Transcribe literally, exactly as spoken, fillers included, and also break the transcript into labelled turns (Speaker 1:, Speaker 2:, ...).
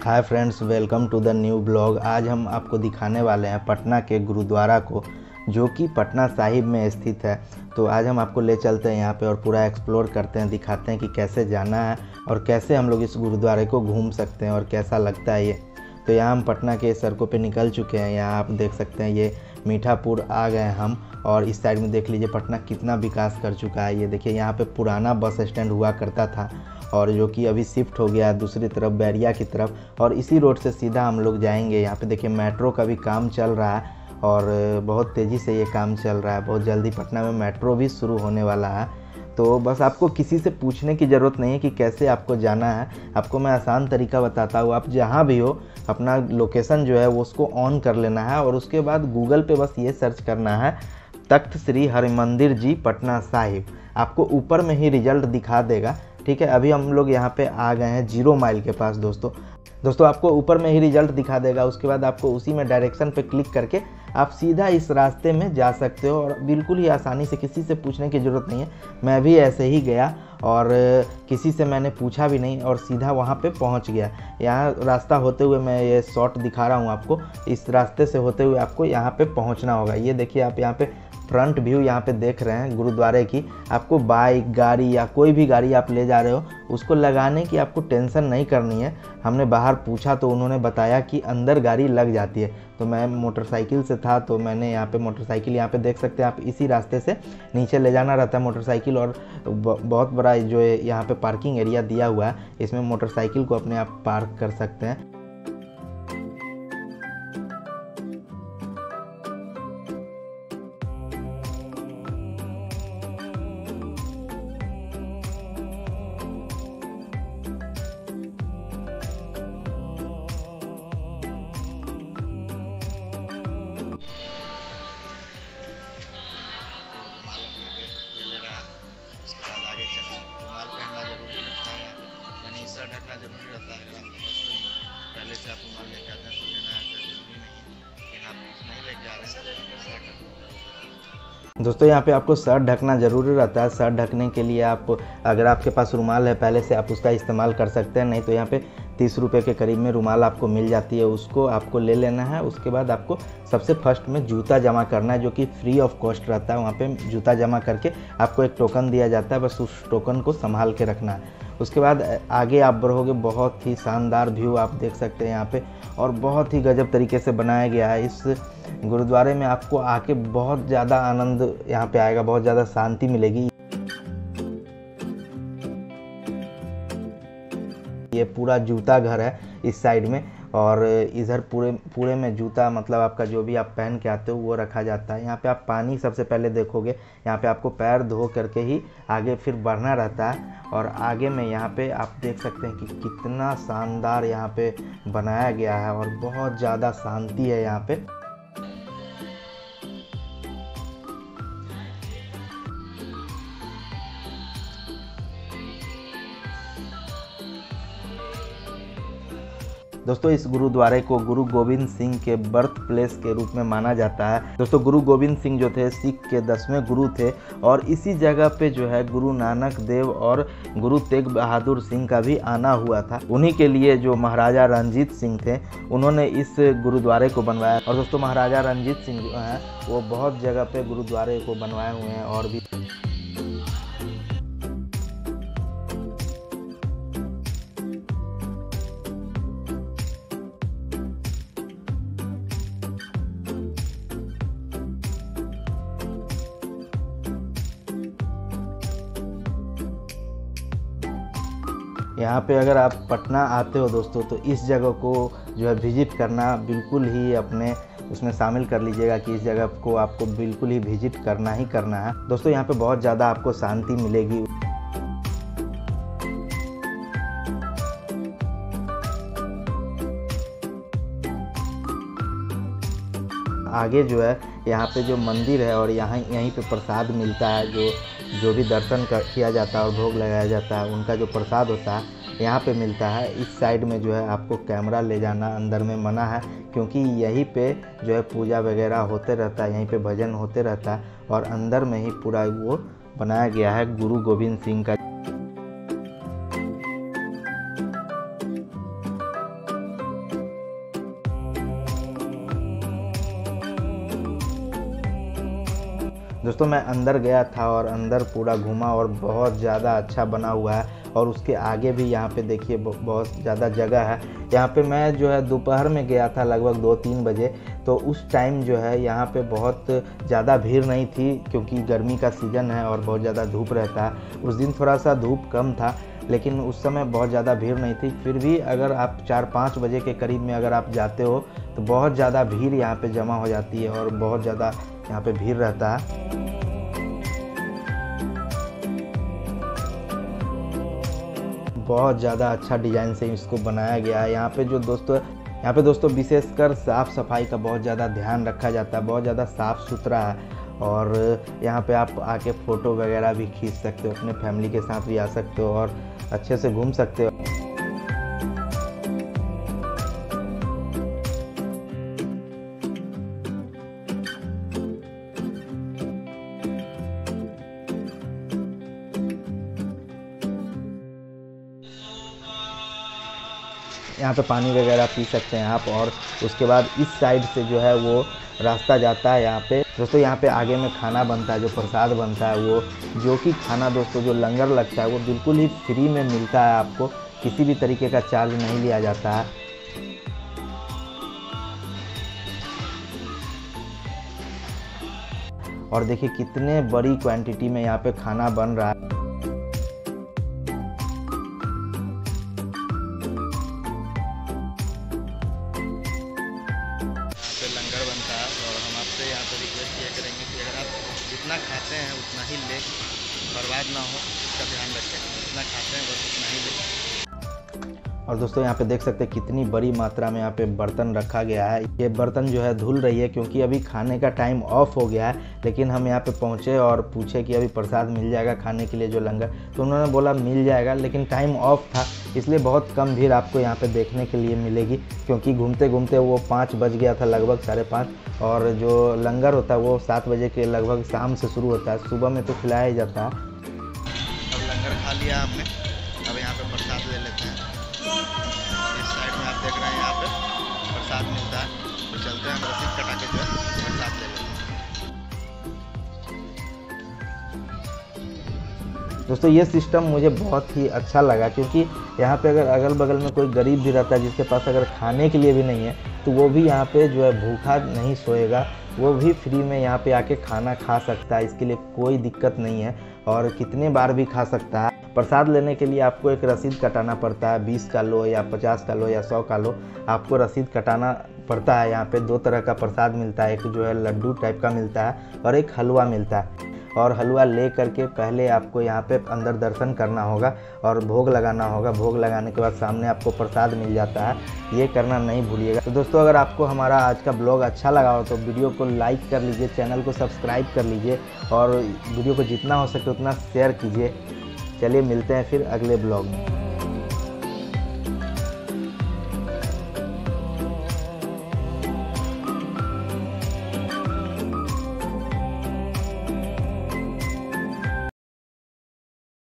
Speaker 1: Hi friends, welcome to the new blog. आज हम आपको दिखाने वाले हैं पटना के गुरुद्वारा को, जो कि पटना साहिब में स्थित है। तो आज हम आपको ले चलते हैं यहाँ पे और पूरा एक्सप्लोर करते हैं, दिखाते हैं कि कैसे जाना है और कैसे हम लोग इस गुरुद्वारे को घूम सकते हैं और कैसा लगता है ये। तो यहाँ हम पटना के सड़कों पे निकल चुके हैं। यहाँ आप देख सकते हैं ये मीठापुर आ गए हम, और इस साइड में देख लीजिए पटना कितना विकास कर चुका है। ये देखिए यहाँ पे पुराना बस स्टैंड हुआ करता था और जो कि अभी शिफ्ट हो गया है दूसरी तरफ, बैरिया की तरफ, और इसी रोड से सीधा हम लोग जाएंगे। यहाँ पे देखिए मेट्रो का भी काम चल रहा है और बहुत तेज़ी से ये काम चल रहा है। बहुत जल्दी पटना में मेट्रो भी शुरू होने वाला है। तो बस आपको किसी से पूछने की ज़रूरत नहीं है कि कैसे आपको जाना है। आपको मैं आसान तरीका बताता हूँ। आप जहाँ भी हो अपना लोकेशन जो है वो उसको ऑन कर लेना है और उसके बाद गूगल पे बस ये सर्च करना है तख्त श्री हरिमंदिर जी पटना साहिब। आपको ऊपर में ही रिजल्ट दिखा देगा। ठीक है, अभी हम लोग यहाँ पे आ गए हैं जीरो माइल के पास। दोस्तों दोस्तों आपको ऊपर में ही रिजल्ट दिखा देगा। उसके बाद आपको उसी में डायरेक्शन पे क्लिक करके आप सीधा इस रास्ते में जा सकते हो और बिल्कुल ही आसानी से, किसी से पूछने की ज़रूरत नहीं है। मैं भी ऐसे ही गया और किसी से मैंने पूछा भी नहीं और सीधा वहाँ पे पहुँच गया। यहाँ रास्ता होते हुए मैं ये शॉट दिखा रहा हूँ आपको। इस रास्ते से होते हुए आपको यहाँ पे पहुँचना होगा। ये देखिए आप यहाँ पे फ्रंट व्यू यहाँ पे देख रहे हैं गुरुद्वारे की। आपको बाइक, गाड़ी या कोई भी गाड़ी आप ले जा रहे हो उसको लगाने की आपको टेंशन नहीं करनी है। हमने बाहर पूछा तो उन्होंने बताया कि अंदर गाड़ी लग जाती है। तो मैं मोटरसाइकिल से था तो मैंने यहाँ पे मोटरसाइकिल, यहाँ पे देख सकते हैं आप, इसी रास्ते से नीचे ले जाना रहता है मोटरसाइकिल। और बहुत बड़ा जो है यहाँ पे पार्किंग एरिया दिया हुआ है, इसमें मोटरसाइकिल को अपने आप पार्क कर सकते हैं।
Speaker 2: ढकना जरूरी रहता है। अगर आप पहले से आप रुमाल लेके आते हैं तो लेना ऐसा जरूरी नहीं है, लेकिन आप नहीं लेके आ रहे हैं।
Speaker 1: दोस्तों यहाँ पे आपको सर ढकना ज़रूरी रहता है। सर ढकने के लिए आप, अगर आपके पास रुमाल है पहले से, आप उसका इस्तेमाल कर सकते हैं। नहीं तो यहाँ पे तीस रुपये के करीब में रुमाल आपको मिल जाती है, उसको आपको ले लेना है। उसके बाद आपको सबसे फर्स्ट में जूता जमा करना है, जो कि फ्री ऑफ कॉस्ट रहता है। वहाँ पे जूता जमा करके आपको एक टोकन दिया जाता है, बस उस टोकन को संभाल के रखना है। उसके बाद आगे आप बढ़ोगे, बहुत ही शानदार व्यू आप देख सकते हैं यहाँ पे, और बहुत ही गजब तरीके से बनाया गया है। इस गुरुद्वारे में आपको आके बहुत ज़्यादा आनंद यहाँ पे आएगा, बहुत ज़्यादा शांति मिलेगी। ये पूरा जूता घर है इस साइड में, और इधर पूरे पूरे में जूता, मतलब आपका जो भी आप पहन के आते हो वो रखा जाता है। यहाँ पे आप पानी सबसे पहले देखोगे, यहाँ पे आपको पैर धो करके ही आगे फिर बढ़ना रहता है। और आगे में यहाँ पे आप देख सकते हैं कि कितना शानदार यहाँ पे बनाया गया है और बहुत ज़्यादा शांति है यहाँ पे। दोस्तों इस गुरुद्वारे को गुरु गोविंद सिंह के बर्थ प्लेस के रूप में माना जाता है। दोस्तों गुरु गोविंद सिंह जो थे सिख के दसवें गुरु थे, और इसी जगह पे जो है गुरु नानक देव और गुरु तेग बहादुर सिंह का भी आना हुआ था। उन्हीं के लिए जो महाराजा रणजीत सिंह थे, उन्होंने इस गुरुद्वारे को बनवाया। और दोस्तों महाराजा रणजीत सिंह जो हैं वो बहुत जगह पे गुरुद्वारे को बनवाए हुए हैं और भी। यहाँ पे अगर आप पटना आते हो दोस्तों, तो इस जगह को जो है विज़िट करना बिल्कुल ही अपने उसमें शामिल कर लीजिएगा कि इस जगह को आपको बिल्कुल ही विज़िट करना ही करना है। दोस्तों यहाँ पे बहुत ज़्यादा आपको शांति मिलेगी। आगे जो है यहाँ पे जो मंदिर है और यहाँ यहीं पे प्रसाद मिलता है, जो जो भी दर्शन कर किया जाता है और भोग लगाया जाता है उनका जो प्रसाद होता है यहाँ पे मिलता है। इस साइड में जो है आपको कैमरा ले जाना अंदर में मना है, क्योंकि यहीं पे जो है पूजा वगैरह होते रहता है, यहीं पे भजन होते रहता है और अंदर में ही पूरा वो बनाया गया है गुरु गोविंद सिंह का। दोस्तों मैं अंदर गया था और अंदर पूरा घूमा और बहुत ज़्यादा अच्छा बना हुआ है। और उसके आगे भी यहाँ पे देखिए बहुत ज़्यादा जगह है। यहाँ पे मैं जो है दोपहर में गया था लगभग दो तीन बजे, तो उस टाइम जो है यहाँ पे बहुत ज़्यादा भीड़ नहीं थी क्योंकि गर्मी का सीज़न है और बहुत ज़्यादा धूप रहता है। उस दिन थोड़ा सा धूप कम था, लेकिन उस समय बहुत ज़्यादा भीड़ नहीं थी। फिर भी अगर आप चार पाँच बजे के करीब में अगर आप जाते हो तो बहुत ज़्यादा भीड़ यहाँ पे जमा हो जाती है और बहुत ज़्यादा यहाँ पे भीड़ रहता है। बहुत ज़्यादा अच्छा डिज़ाइन से इसको बनाया गया है। यहाँ पे जो दोस्तों यहाँ पे दोस्तों विशेषकर साफ़ सफाई का बहुत ज़्यादा ध्यान रखा जाता है, बहुत ज़्यादा साफ़ सुथरा है। और यहाँ पे आप आके फ़ोटो वगैरह भी खींच सकते हो, अपने फैमिली के साथ भी आ सकते हो और अच्छे से घूम सकते हो। यहाँ पे पानी वगैरह पी सकते हैं आप। और उसके बाद इस साइड से जो है वो रास्ता जाता है यहाँ पे। दोस्तों यहाँ पे आगे में खाना बनता है, जो प्रसाद बनता है वो, जो कि खाना दोस्तों जो लंगर लगता है वो बिल्कुल ही फ्री में मिलता है आपको, किसी भी तरीके का चार्ज नहीं लिया जाता है। और देखिए कितने बड़ी क्वांटिटी में यहाँ पे खाना बन रहा है।
Speaker 2: लंगर बनता है और हम आपसे यहाँ पर रिक्वेस्ट किया करेंगे कि अगर आप जितना खाते हैं उतना ही ले, बर्बाद ना हो, इसका ध्यान रखें। जितना खाते हैं बस उतना ही ले।
Speaker 1: और दोस्तों यहाँ पे देख सकते हैं कितनी बड़ी मात्रा में यहाँ पे बर्तन रखा गया है। ये बर्तन जो है धुल रही है क्योंकि अभी खाने का टाइम ऑफ हो गया है। लेकिन हम यहाँ पे पहुँचे और पूछे कि अभी प्रसाद मिल जाएगा खाने के लिए जो लंगर, तो उन्होंने बोला मिल जाएगा, लेकिन टाइम ऑफ था इसलिए बहुत कम भीड़ आपको यहाँ पे देखने के लिए मिलेगी। क्योंकि घूमते घूमते वो पाँच बज गया था, लगभग साढ़े पाँच, और जो लंगर होता है वो सात बजे के लगभग शाम से शुरू होता है, सुबह में तो खिलाया ही जाता है।
Speaker 2: अब लंगर खा लिया हमने, अब यहाँ पे प्रसाद ले लेते हैं। इस साइड में आप देख रहे हैं यहाँ पे प्रसाद मिलता है, तो चलते हैं हम रसीद कटा के जो है प्रसाद ले लेते हैं।
Speaker 1: दोस्तों ये सिस्टम मुझे बहुत ही अच्छा लगा, क्योंकि यहाँ पे अगर अगल बगल में कोई गरीब भी रहता है जिसके पास अगर खाने के लिए भी नहीं है, तो वो भी यहाँ पे जो है भूखा नहीं सोएगा, वो भी फ्री में यहाँ पे आके खाना खा सकता है। इसके लिए कोई दिक्कत नहीं है और कितने बार भी खा सकता है। प्रसाद लेने के लिए आपको एक रसीद कटाना पड़ता है, बीस का लो या पचास का लो या सौ का लो, आपको रसीद कटाना पड़ता है। यहाँ पे दो तरह का प्रसाद मिलता है, एक जो है लड्डू टाइप का मिलता है और एक हलवा मिलता है। और हलवा ले करके पहले आपको यहाँ पे अंदर दर्शन करना होगा और भोग लगाना होगा। भोग लगाने के बाद सामने आपको प्रसाद मिल जाता है, ये करना नहीं भूलिएगा। तो दोस्तों अगर आपको हमारा आज का ब्लॉग अच्छा लगा हो तो वीडियो को लाइक कर लीजिए, चैनल को सब्सक्राइब कर लीजिए और वीडियो को जितना हो सके उतना शेयर कीजिए। चलिए मिलते हैं फिर अगले ब्लॉग में।